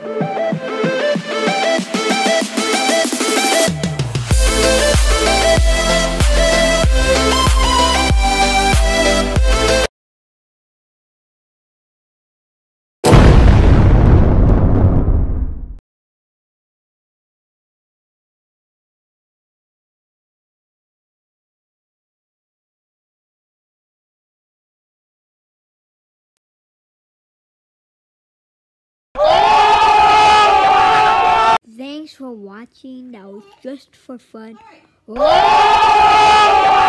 Thanks for watching. That was just for fun. Oh!